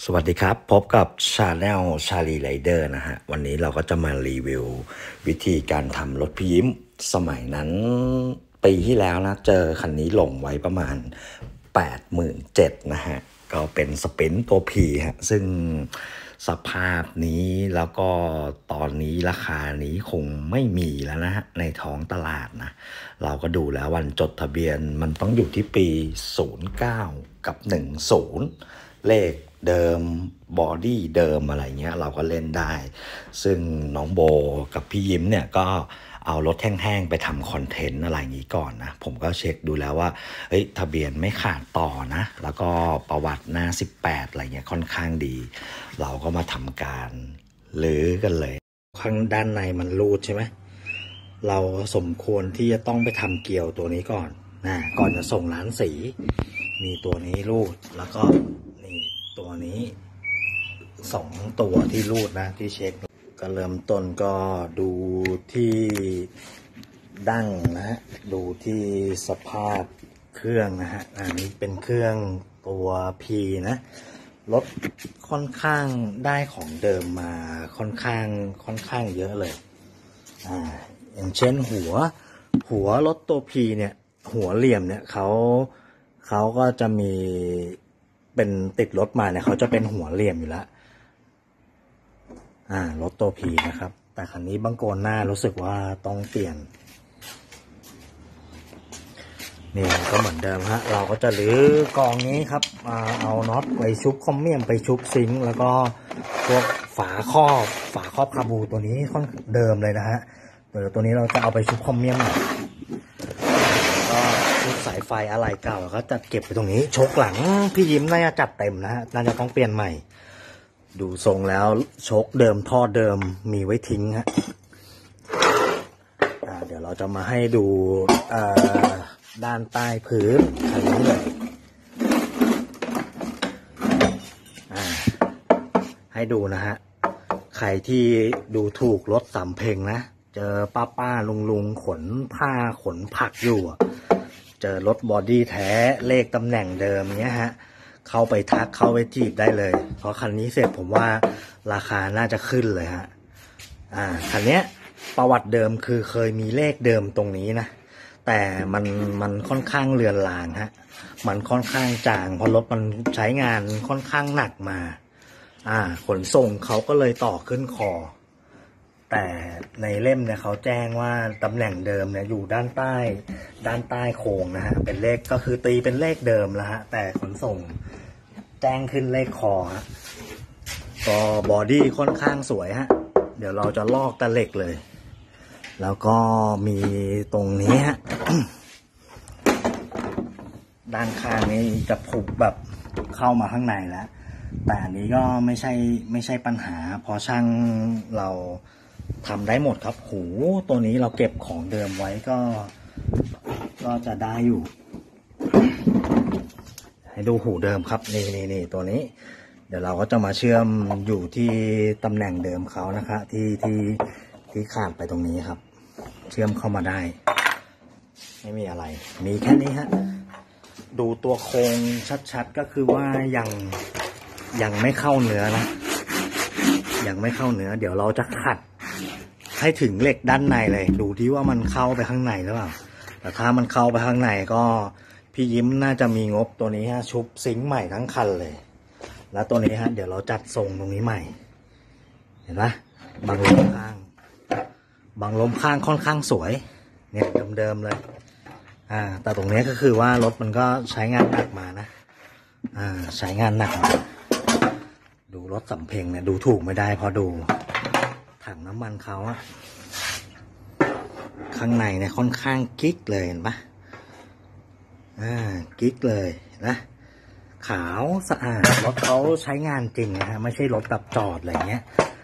สวัสดีครับพบกับชาแนลชาลีไรเดอร์นะฮะวันนี้เราก็จะมารีวิววิธีการทำรถพี่ยิ้มสมัยนั้นปีที่แล้วนะเจอคันนี้ลงไว้ประมาณ 87,000นะฮะก็เป็นสปรินต์ตัว P ฮะซึ่งสภาพนี้แล้วก็ตอนนี้ราคานี้คงไม่มีแล้วนะฮะในท้องตลาดนะเราก็ดูแล้ววันจดทะเบียนมันต้องอยู่ที่ปี09กับ10เลขเดิมบอดี้เดิมอะไรเงี้ยเราก็เล่นได้ซึ่งน้องโบกับพี่ยิ้มเนี่ยก็เอารถแห้งๆไปทำคอนเทนต์อะไรอย่างนี้ก่อนนะผมก็เช็คดูแล้วว่าเฮ้ยทะเบียนไม่ขาดต่อนะแล้วก็ประวัติหน้า18อะไรเงี้ยค่อนข้างดีเราก็มาทำการลื้อกันเลยข้างด้านในมันรูดใช่ไหมเราสมควรที่จะต้องไปทำเกลียวตัวนี้ก่อนนะก่อนจะส่งร้านสีมีตัวนี้รูดแล้วก็นี่ตัวนี้2ตัวที่รูดนะที่เช็คก็เริ่มต้นก็ดูที่ดั้งนะฮะดูที่สภาพเครื่องนะฮะอันนี้เป็นเครื่องตัว P นะรถค่อนข้างได้ของเดิมมาค่อนข้างเยอะเลยอย่างเช่นหัวรถตัว P เนี่ยหัวเหลี่ยมเนี่ยเขาก็จะมีเป็นติดรถมาเนี่ยเขาจะเป็นหัวเหลี่ยมอยู่แล้วรถตัว P นะครับแต่คันนี้บังโกนหน้ารู้สึกว่าต้องเปลี่ยนนี่ก็เหมือนเดิมฮะเราก็จะรื้อกองนี้ครับเอาน็อตไปชุบคอมเมียมไปชุบซิงค์แล้วก็พวกฝาครอบคาบูตัวนี้ค่อนเดิมเลยนะฮะเดี๋ยวตัวนี้เราจะเอาไปชุบคอมเมียมก็ชุบสายไฟอะไรเก่าก็จัดเก็บไปตรงนี้ชกหลังพี่ยิ้มน่าจะจัดเต็มนะฮะน่าจะต้องเปลี่ยนใหม่ดูทรงแล้วโชคเดิมท่อเดิมมีไว้ทิ้งฮะเดี๋ยวเราจะมาให้ดูด้านใต้พื้นคันนี้เลยให้ดูนะฮะใครที่ดูถูกรถสำเพ็งนะเจอป้าลุงขนผ้าขนผักอยู่เจอรถบอดี้แท้เลขตำแหน่งเดิมเนี้ยฮะเข้าไปทักเข้าไปจีบได้เลยเพราะคันนี้เสร็จผมว่าราคาน่าจะขึ้นเลยฮะคันนี้ประวัติเดิมคือเคยมีเลขเดิมตรงนี้นะแต่มันค่อนข้างเลือนลางฮะมันค่อนข้างจางเพราะรถมันใช้งานค่อนข้างหนักมาขนส่งเขาก็เลยต่อขึ้นคอแต่ในเล่มเนี่ยเขาแจ้งว่าตำแหน่งเดิมเนี่ยอยู่ด้านใต้โค้งนะฮะเป็นเลขก็คือตีเป็นเลขเดิมแล้วฮะแต่ขนส่งแจ้งขึ้นเลขคอฮะก็บอดี้ค่อนข้างสวยฮะเดี๋ยวเราจะลอกตะเหล็กเลยแล้วก็มีตรงนี้ฮะ ด้านข้างนี้จะผุแบบเข้ามาข้างในแล้วแต่อันนี้ก็ไม่ใช่ปัญหาพอช่างเราทำได้หมดครับหูตัวนี้เราเก็บของเดิมไว้ก็จะได้อยู่ให้ดูหูเดิมครับนี่ตัวนี้เดี๋ยวเราก็จะมาเชื่อมอยู่ที่ตำแหน่งเดิมเขานะคะที่ขาดไปตรงนี้ครับเชื่อมเข้ามาได้ไม่มีอะไรมีแค่นี้ฮะดูตัวโครงชัดๆก็คือว่ายังไม่เข้าเนื้อนะยังไม่เข้าเนื้อเดี๋ยวเราจะขัดให้ถึงเหล็กด้านในเลยดูที่ว่ามันเข้าไปข้างในหรือเปล่าแต่ถ้ามันเข้าไปข้างในก็พี่ยิ้มน่าจะมีงบตัวนี้ฮะชุบซิงค์ใหม่ทั้งคันเลยแล้วตัวนี้ฮะเดี๋ยวเราจัดทรงตรงนี้ใหม่เห็นไหมบังลมข้างค่อนข้างสวยเนี่ยเดิมๆเลยแต่ตรงนี้ก็คือว่ารถมันก็ใช้งานหนักมานะใช้งานหนักมาดูรถสำเพ็งเนี่ยดูถูกไม่ได้เพราะดูถังน้ำมันเขาอะข้างในเนี่ยค่อนข้างกิ๊กเลยเห็นปะกิ๊กเลยนะขาวสะอาดรถเขาใช้งานจริงนะฮะไม่ใช่รถแบบจอดอะไรเงี้ย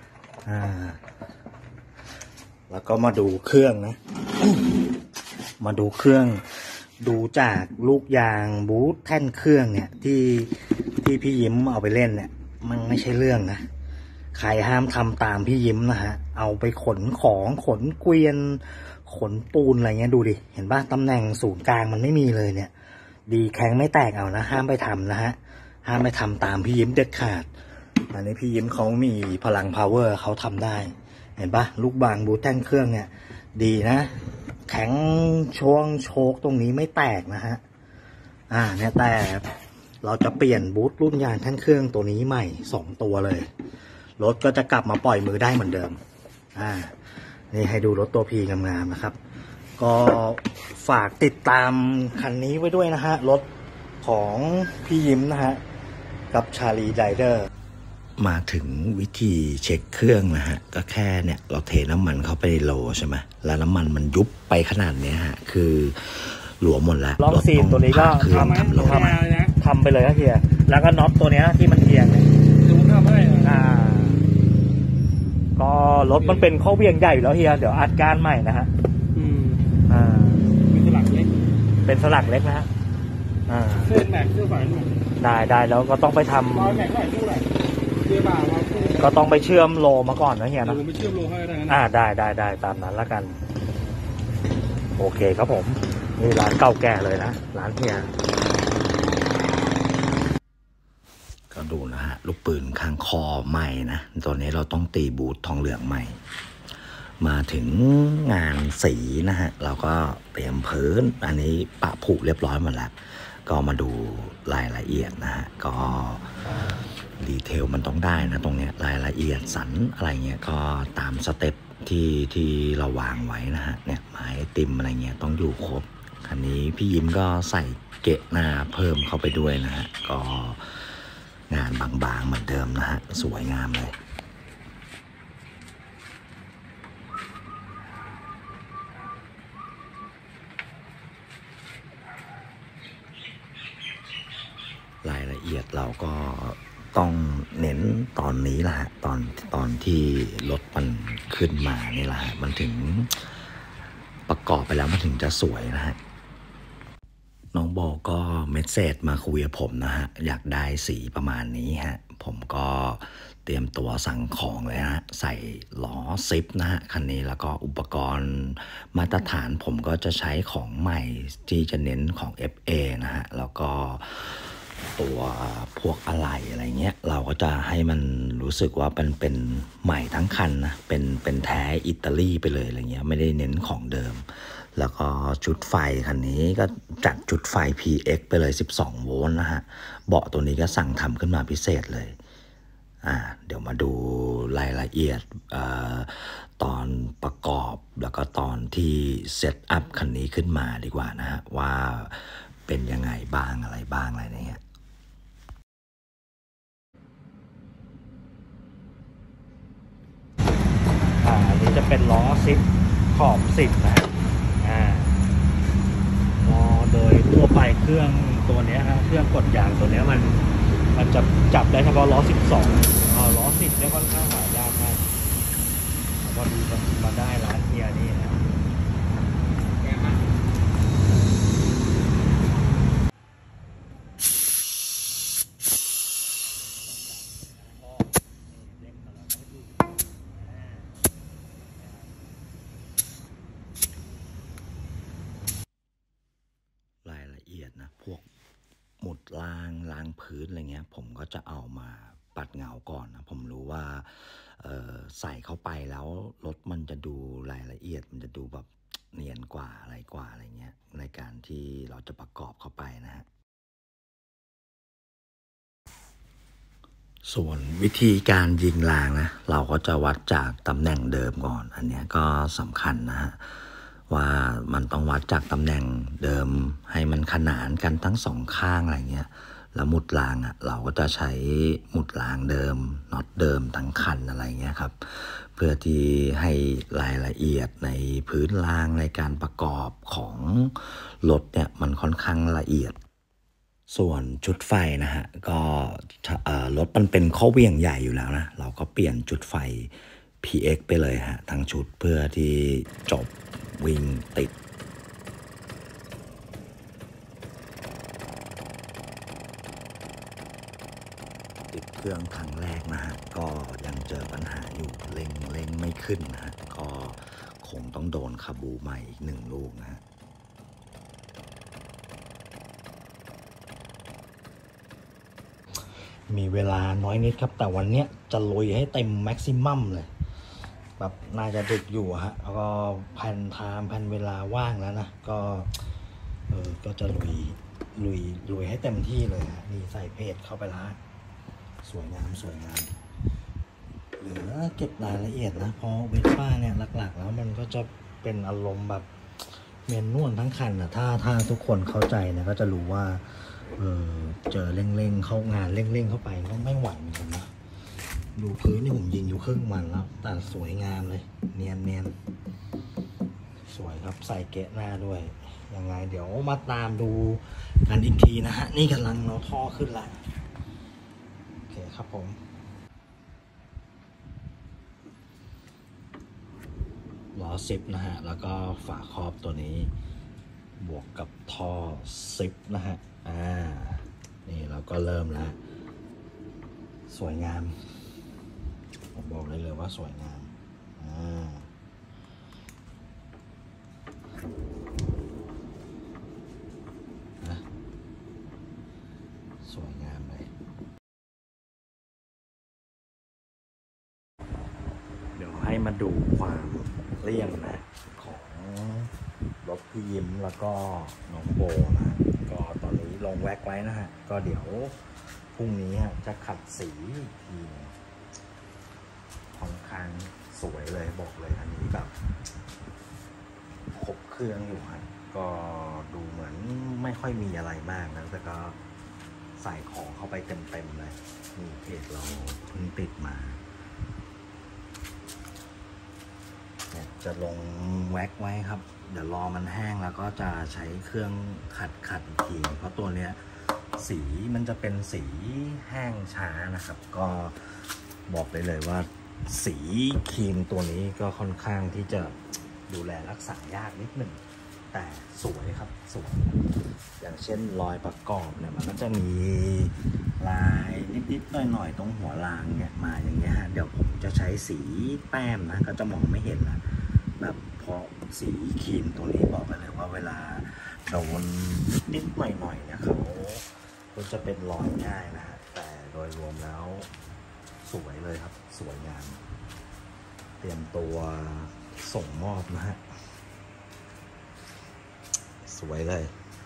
แล้วก็มาดูเครื่องนะ มาดูเครื่องดูจากลูกยางบูทแท่นเครื่องเนี่ยที่พี่ยิ้มเอาไปเล่นเนี่ยมันไม่ใช่เรื่องนะใครห้ามทำตามพี่ยิ้มนะฮะเอาไปขนของขนเกวียนขนปูนอะไรเงี้ยดูดิเห็นป่ะตำแหน่งศูนย์กลางมันไม่มีเลยเนี่ยดีแข็งไม่แตกเอานะห้ามไปทำนะฮะห้ามไปทำตามพี่ยิ้มเด็ดขาดอันนี้พี่ยิ้มเขามีพลัง power เขาทำได้เห็นปะลูกบางบูทแท่งเครื่องเนี่ยดีนะแข็งช่วงโชคตรงนี้ไม่แตกนะฮะเนี่ยแต่เราจะเปลี่ยนบูทรุ่นยางแท่งเครื่องตัวนี้ใหม่2ตัวเลยรถก็จะกลับมาปล่อยมือได้เหมือนเดิมนี่ให้ดูรถตัวพีงามๆนะครับก็ฝากติดตามคันนี้ไว้ด้วยนะฮะรถของพี่ยิ้มนะฮะกับชาลีไรเดอร์มาถึงวิธีเช็คเครื่องนะฮะก็แค่เนี่ยเราเทน้ำมันเข้าไปในโหลใช่ไหมแล้วน้ำมันมันยุบไปขนาดนี้ฮะคือหลวมหมดแล้วลองซีนตัวนี้ก็ทำไปเลยครับเฮียแล้วก็น็อตตัวนี้ที่มันเอียงเนี่ยดูทำให้ก็รถมันเป็นข้อเวียงใหญ่แล้วเฮียเดี๋ยวอัดก้านใหม่นะฮะเป็นสลักเล็กเป็นสลักเล็กนะฮะเส้นแม็กเสื้อฝายได้แล้วก็ต้องไปทำก็ต้องไปเชื่อมโลมาก่อนนะเฮียนะไปเชื่อมโลให้ได้ตามนั้นแล้วกันโอเคครับผมนี่ร้านเก่าแก่เลยนะร้านเฮียก็ดูนะฮะลูกปืนข้างคอใหม่นะตัวนี้เราต้องตีบูททองเหลืองใหม่มาถึงงานสีนะฮะเราก็เตรียมพื้นอันนี้ปะผุเรียบร้อยหมดแล้วก็มาดูรายละเอียดนะฮะก็ดีเทลมันต้องได้นะตรงเนี้ยรายละเอียดสันอะไรเงี้ยก็ตามสเต็ปที่เราวางไว้นะฮะเนี่ยไม้ติมอะไรเงี้ยต้องอยู่ครบคันนี้พี่ยิ้มก็ใส่เกะหน้าเพิ่มเข้าไปด้วยนะฮะก็งานบางๆเหมือนเดิมนะฮะสวยงามเลยรายละเอียดเราก็ต้องเน้นตอนนี้แหละฮะตอนที่รถมันขึ้นมานี่แหละฮะมันถึงประกอบไปแล้วมันถึงจะสวยนะฮะน้องโบก็เมสเซจมาคุยกับผมนะฮะอยากได้สีประมาณนี้ฮะผมก็เตรียมตัวสั่งของเลยฮะใส่ล้อซิปนะฮะคันนี้แล้วก็อุปกรณ์มาตรฐานผมก็จะใช้ของใหม่ที่จะเน้นของ FA นะฮะแล้วก็ตัวพวกอะไหล่อะไรเงี้ยเราก็จะให้มันรู้สึกว่าเป็นใหม่ทั้งคันนะเป็นแท้อิตาลีไปเลยอะไรเงี้ยไม่ได้เน้นของเดิมแล้วก็ชุดไฟคันนี้ก็จัดชุดไฟ PX ไปเลย12โวลต์นะฮะเบาะตัวนี้ก็สั่งทำขึ้นมาพิเศษเลยเดี๋ยวมาดูรายละเอียดตอนประกอบแล้วก็ตอนที่เซตอัพคันนี้ขึ้นมาดีกว่านะฮะว่าเป็นยังไงบ้างอะไรบ้างอะไรเนี่ยอันนี้จะเป็นล้อซิปขอบ10นะโดยทั่วไปเครื่องตัวนี้ฮะเครื่องกดยางตัวนี้มันจะจับได้เฉพาะล้อ12ล้อ10เนี่ยค่อนข้างหายากมากพอดีมาได้ร้านเฮียนี่นะรายละเอียดนะพวกหมุดล้างพื้นอะไรเงี้ยผมก็จะเอามาปัดเงาก่อนนะผมรู้ว่าใส่เข้าไปแล้วรถมันจะดูรายละเอียดมันจะดูแบบเนียนกว่าอะไรเงี้ยในการที่เราจะประกอบเข้าไปนะฮะส่วนวิธีการยิงรางนะเราก็จะวัดจากตำแหน่งเดิมก่อนอันนี้ก็สำคัญนะฮะว่ามันต้องวัดจากตำแหน่งเดิมให้มันขนานกันทั้งสองข้างอะไรเงี้ยแล้วหมุดรางเราก็จะใช้หมุดรางเดิมน็อตเดิมทั้งคันอะไรเงี้ยครับเพื่อที่ให้รายละเอียดในพื้นรางในการประกอบของรถเนี่ยมันค่อนข้างละเอียดส่วนชุดไฟนะฮะก็รถมันเป็นข้อเวี่ยงใหญ่อยู่แล้วนะเราก็เปลี่ยนจุดไฟ PX ไปเลยฮะทั้งชุดเพื่อที่จบวิ่งติดเครื่องครั้งแรกนะฮะก็ยังเจอปัญหาอยู่เร่งไม่ขึ้นนะฮะก็คงต้องโดนคาบูใหม่อีก1 ลูกนะฮะมีเวลาน้อยนิดครับแต่วันเนี้ยจะลุยให้เต็มแม็กซิมัมเลยแบบน่าจะดึกอยู่ฮะแล้วก็แผนไทม์แผนเวลาว่างแล้วนะก็จะลุยให้เต็มที่เลยฮะนี่ใส่เพจเข้าไปแล้วสวยงามเหลือเก็บรายละเอียดนะเพราะเวสป้าเนี่ยหลักๆแล้วมันก็จะเป็นอารมณ์แบบเมียนนวลทั้งคันนะถ้าทุกคนเข้าใจเนี่ยก็จะรู้ว่าเจอเร่งเข้างานเร่งเข้าไปก็ไม่ไหวเหมือนกันนะดูพื้นนี่ผมยิงอยู่ครึ่งวันแล้วแต่สวยงามเลยเนียนสวยครับใส่เกะหน้าด้วยยังไงเดี๋ยวมาตามดูกันอีกทีนะฮะนี่กำลังเอาท่อขึ้นละโอเคครับผมล้อ10นะฮะแล้วก็ฝาครอบตัวนี้บวกกับท่อ10นะฮะนี่เราก็เริ่มแล้วสวยงามผมบอกเลยว่าสวยงามสวยงามเลยเดี๋ยวให้มาดูความเรียงนะของรถพี่ยิ้มแล้วก็น้องโบนะก็ตอนนี้ลงแว็กไว้นะฮะก็เดี๋ยวพรุ่งนี้จะขัดสีทีค่อนข้างสวยเลยบอกเลยอันนี้แบบครบเครื่องอยู่ฮะก็ดูเหมือนไม่ค่อยมีอะไรมากนะแต่ก็ใส่ของเข้าไปเต็มเลยนี่เพจเราเพิ่งติดมาเนี่ยจะลงแว็กไว้ครับเดี๋ยวรอมันแห้งแล้วก็จะใช้เครื่องขัดอีกทีเพราะตัวเนี้ยสีมันจะเป็นสีแห้งช้านะครับก็บอกเลยว่าสีครีมตัวนี้ก็ค่อนข้างที่จะดูแลรักษายากนิดหนึ่งแต่สวยครับสวยอย่างเช่นรอยประกอบเนี่ยมันก็จะมีลายนิดๆหน่อยๆตรงหัวรางเนี่ยมาอย่างเงี้ยฮะเดี๋ยวผมจะใช้สีแต้มนะก็จะมองไม่เห็นละแบบเพราะสีครีมตัวนี้บอกไปเลยว่าเวลาโดนนิดๆหน่อยๆเนี่ยเขาก็จะเป็นรอยง่ายนะฮะแต่โดยรวมแล้วสวยเลยครับสวยงามเตรียมตัวส่งมอบนะฮะสวยเลย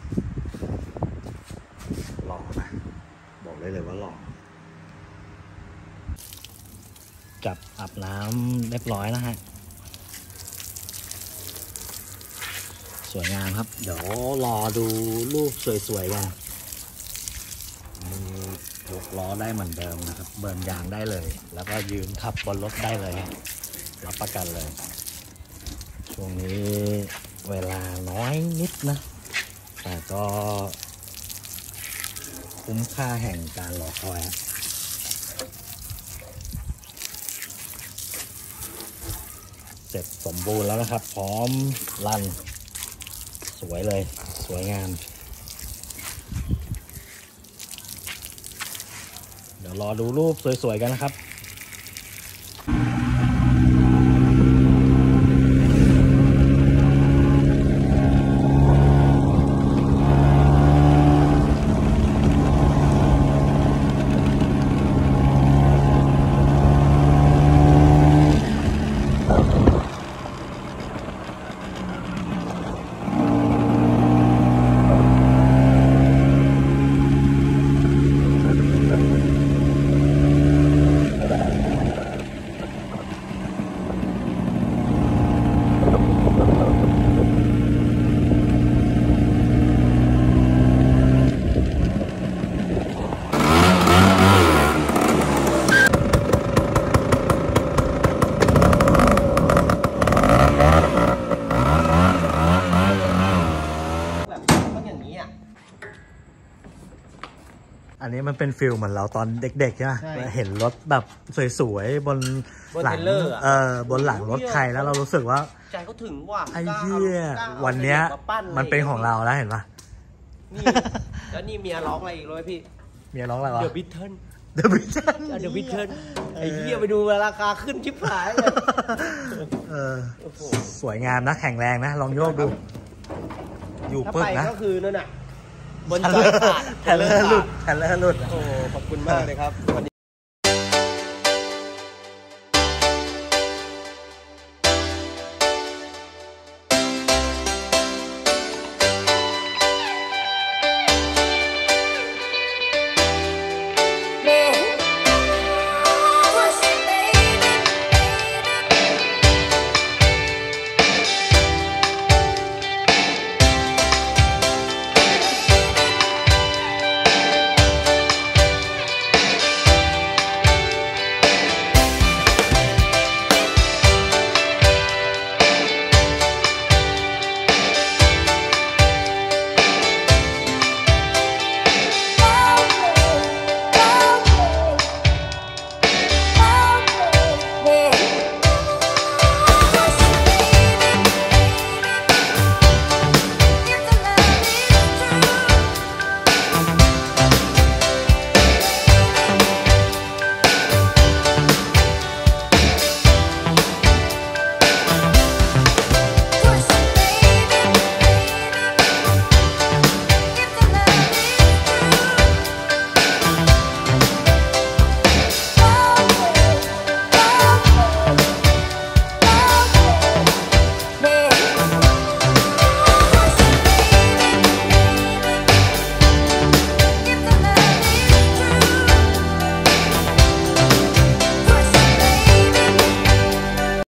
หล่อนะบอกเลยว่าหล่อจับอาบน้ำเรียบร้อยนะฮะสวยงามครับเดี๋ยวรอดูรูปสวยๆกันยกล้อได้เหมือนเดิมนะครับเบิร์นยางได้เลยแล้วก็ยืนขับบนรถได้เลยรับประกันเลยช่วงนี้เวลาน้อยนิดนะแต่ก็คุ้มค่าแห่งการรอคอยเสร็จสมบูรณ์แล้วนะครับพร้อมรันสวยเลยสวยงามเดี๋ยวรอดูรูปสวยๆกันนะครับอันนี้มันเป็นฟิลเหมือนเราตอนเด็กๆใช่ไหมเห็นรถแบบสวยๆบนหลังบนหลังรถใครแล้วเรารู้สึกว่าใจเขาถึงว่าไอ้เหี้ยวันเนี้ยมันเป็นของเราแล้วเห็นปะนี่แล้วนี่เมียร้องอะไรอีกเลยพี่เมียร้องอะไรวะ The Beatles The Beatles ไอ้เหี้ยไปดูราคาขึ้นชิบหายเลยสวยงามนะแข็งแรงนะลองโยกดูอยู่ปึ๊กนะก็คือนั่นน่ะบนจอยขาดแทเลอร์หลุดโอ้ขอบคุณมากเลยครับ